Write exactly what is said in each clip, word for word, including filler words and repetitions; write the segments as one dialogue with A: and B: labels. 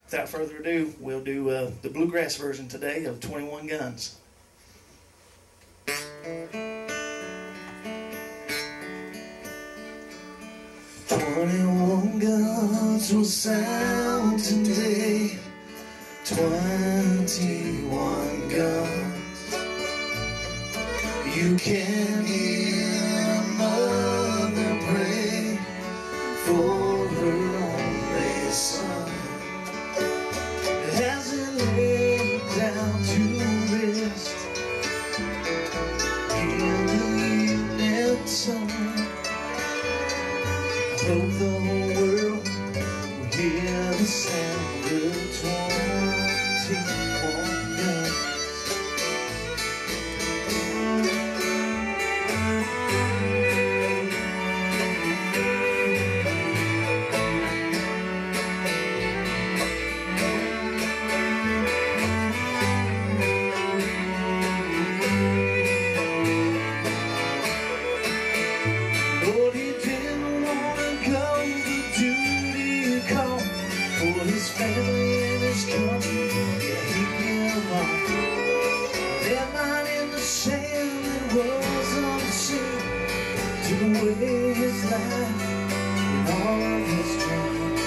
A: without further ado, we'll do uh, the bluegrass version today of twenty-one Guns. Twenty-one guns will sound today. Twenty-one guns. You can hear mother pray for her only son as he laid down to rest in the evening sun. I hope the whole world will hear the sound of twenty-one guns. Lord, he didn't want to go to duty call for his family and his country. Yeah, he gave up. That line in the sand that was unseen took away his life and all of his dreams.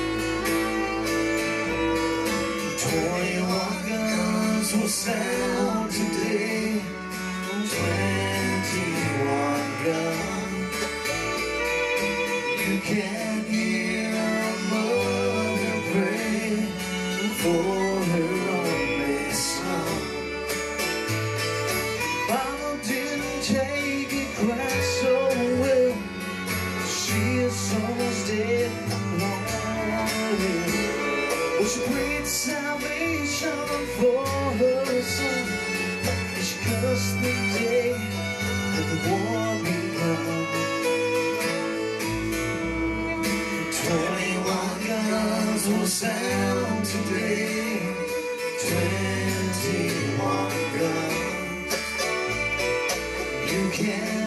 A: Twenty-one guns will sound today. Twenty-one guns. You can hear a mother pray for her only son. Mama didn't take it quite so well. She is almost dead, long ahead. Well, she prayed salvation for her son, and she cursed the day that the war began. Twenty-one guns will sound today. Twenty-one guns. You can